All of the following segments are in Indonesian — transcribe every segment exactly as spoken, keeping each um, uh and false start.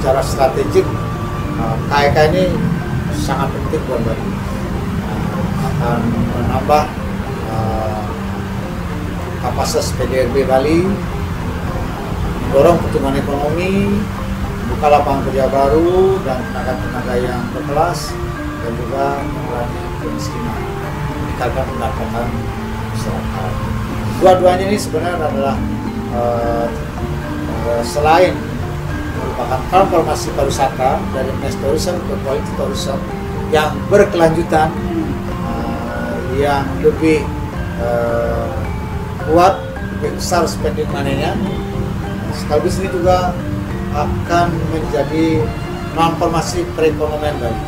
secara strategik K E K ini sangat penting buat Bali. Akan menambah uh, kapasitas P D R B Bali, mendorong pertumbuhan ekonomi, buka lapangan kerja baru dan tenaga-tenaga yang berkelas, dan juga mengurangi kemiskinan, meningkatkan pendapatan masyarakat. Dua-duanya ini sebenarnya adalah uh, uh, selain merupakan transformasi pariwisata dari mass tourism ke quality tourism yang berkelanjutan, uh, yang lebih uh, kuat, lebih besar spending money-nya. Sekaligus ini juga akan menjadi transformasi perekonomian Bali.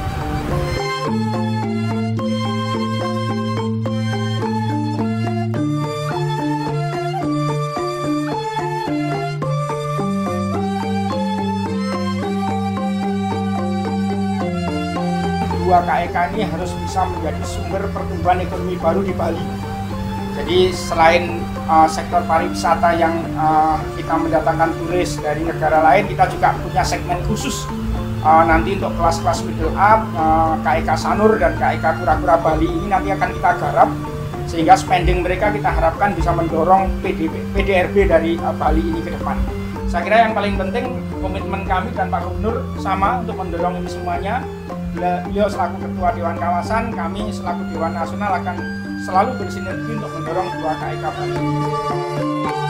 Dua K E K ini harus bisa menjadi sumber pertumbuhan ekonomi baru di Bali. Jadi selain uh, sektor pariwisata yang uh, kita mendatangkan turis dari negara lain, kita juga punya segmen khusus uh, nanti untuk kelas-kelas middle up, uh, K E K Sanur dan K E K Kura-Kura Bali ini nanti akan kita garap, sehingga spending mereka kita harapkan bisa mendorong P D R B dari uh, Bali ini ke depan. Saya kira yang paling penting komitmen kami dan Pak Gubernur sama untuk mendorong ini semuanya. Beliau selaku Ketua Dewan Kawasan, kami selaku Dewan Nasional akan selalu bersinergi untuk mendorong dua K E K Bali.